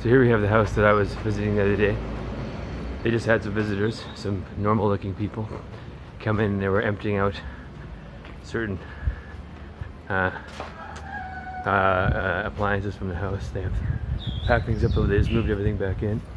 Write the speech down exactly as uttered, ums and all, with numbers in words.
So here we have the house that I was visiting the other day. They just had some visitors, some normal looking people come in and they were emptying out certain uh, uh, uh, appliances from the house. They have packed things up, so they just moved everything back in.